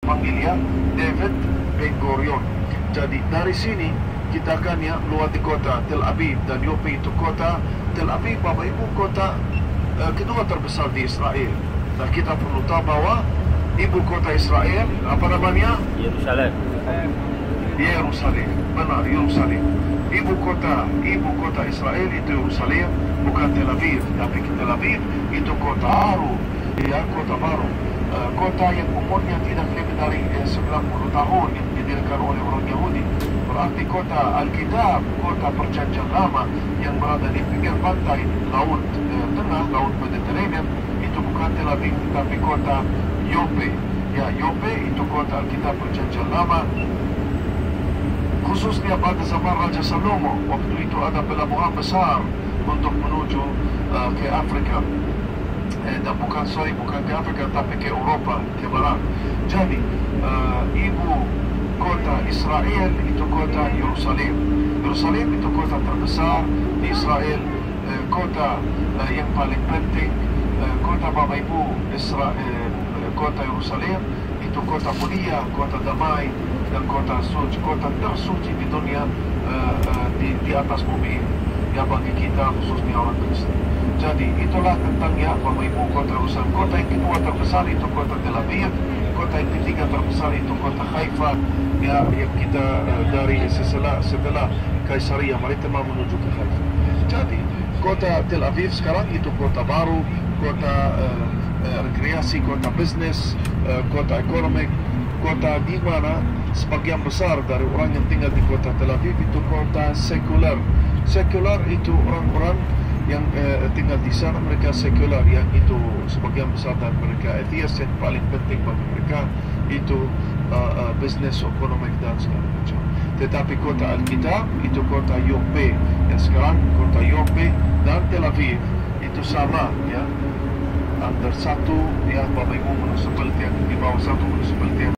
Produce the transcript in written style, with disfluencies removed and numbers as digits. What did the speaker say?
panggil ya David Ben Gurion. Jadi dari sini kita akan ya lewati kota Tel Aviv dan Yope. Itu kota Tel Aviv, Bapak Ibu, kota kedua terbesar di Israel. Dan kita perlu tahu bahwa ibu kota Israel apa namanya? Yerusalem. Yerusalem, benar, Yerusalem. Ibu kota Israel itu Yerusalem, bukan Tel Aviv. Tapi Tel Aviv itu kota baru, ya, kota baru. Kota yang umurnya tidak lebih dari 90 tahun, yang didirikan oleh orang Yahudi. Berarti kota Alkitab, kota perjanjian lama yang berada di pinggir pantai Laut Tengah, Laut Mediterranean. Itu bukan Tel Aviv, tapi kota Yope. Ya, Yope itu kota Alkitab perjanjian lama. Khususnya pada zaman Raja Salomo, waktu itu ada pelabuhan besar untuk menuju ke Afrika. Dan bukan ke Afrika, tapi ke Eropa, ke Barat. Jadi, ibu kota Israel itu kota Yerusalem. Yerusalem itu kota terbesar di Israel, kota yang paling penting. Kota Bapak Ibu kota Yerusalem itu kota mulia, kota damai, dan kota suci, kota tersuci di dunia, di atas bumi ini, ya, bagi kita khususnya orang Kristen. Jadi itulah tentang ya Bapak Ibu kota Yerusalem. Kota yang kedua terbesar itu kota Tel Aviv. Kota yang ketiga terbesar itu kota Haifa, ya, yang kita dari setelah Kaisaria Maritima menuju ke Haifa. Jadi kota Tel Aviv sekarang itu kota baru, kota rekreasi, kota bisnis, kota ekonomi, kota di mana sebagian besar dari orang yang tinggal di kota Tel Aviv itu kota sekuler. Sekuler itu orang-orang yang tinggal di sana, mereka sekuler, yang itu sebagian besar dari mereka atheist. Yang paling penting bagi mereka itu bisnis, ekonomi, dan segala macam. Tetapi kota Alkitab itu kota Yope, yang sekarang kota Yope dan Tel Aviv itu sama, ya, antara satu, ya Bapak Ibu, municipality, di bawah satu municipality.